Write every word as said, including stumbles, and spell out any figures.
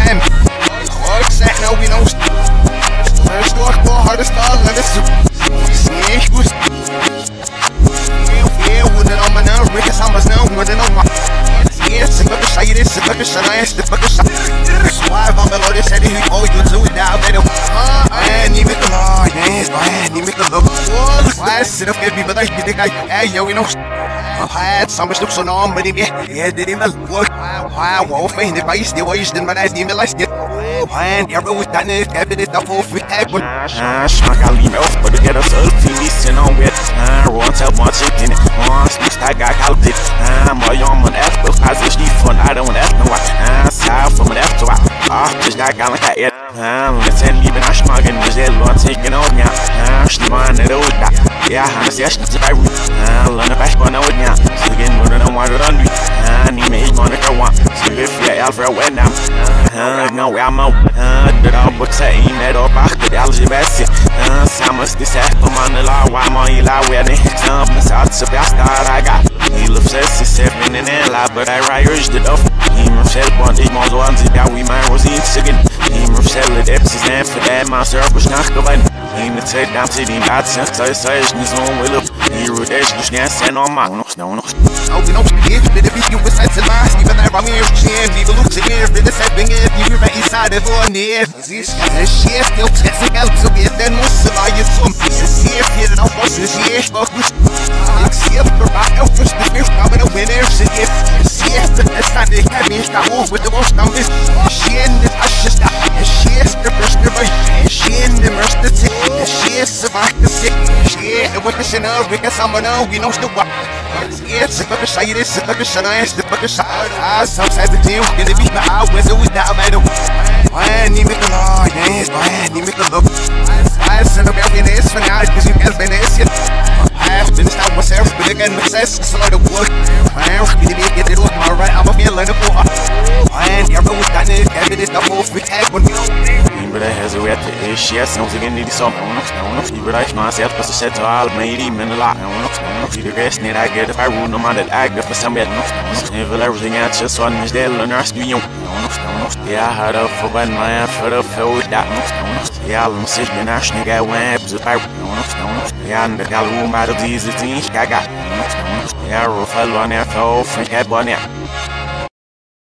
man. What said no we know. First door for hardest all let us see who's yeah with it on my now Rick is almost now with it on my yes the fuck say this the fuck say nice the fuck say why I'm below this said he oh you do it now better I need me to lie yes I need me to look why sit up give me but I think I hey yo you know I had some stuff so no but yeah did him work why won't find it by still waste in my eyes need me like it and you're always done it kept it up for free one ah smack I leave off but get us up T V sitting on with ah won't tell much in it oh speech I got out it ah my young man after position fun I don't have no ah side from an after ah just got got like it ah let's end even I smack and just lot taking on yeah ah she man it all that yeah I'm just to buy ah learn a bash on out yeah so again more than one on me ah need me on the one so if you ever went now ah no I'm out ah the dog but say that up after the algae best ah Samus this apple man the law why my la where they some out so best I got he loves us seven in a lab but I rise the off he himself one he more ones yeah we man was in second he himself it eps and for that master was not going in the take down to the bad sense I say is on will up he would edge the chance and on my no no oh we know if the video was set to last even I me chin people look to here in the setting if you right inside of one near this shit still testing out so get then most of you some see if you don't want to see it but see if the right out first the first I'm gonna win if see if see if it's not the heavy stop with the most on this she in the just she is the first the she in the first the she is about the sick she what the sin of because someone know we know the what it's the fuck say this the fuck say nice the fuck say I sometimes the deal gonna be my hours always down by the I need me to lie yes I need me to look I send up every day for now because you can't finish it I have been out myself but again success is a lot of work I am going to be get it with my right I'm a feel like a fool and you're always done it every day stuff off with head one but I has a way to is yes no again need some no no no but I myself because I said to all made him in a lot no no no the rest need I get if I rule no man that I get for some bed no no everything else just on is there and nurse me no no no yeah I had up for one man for the food that no no yeah I'm sitting there sneak I went to I no no no yeah and the gal room out of these things I got no no yeah roll on there for freak head one yeah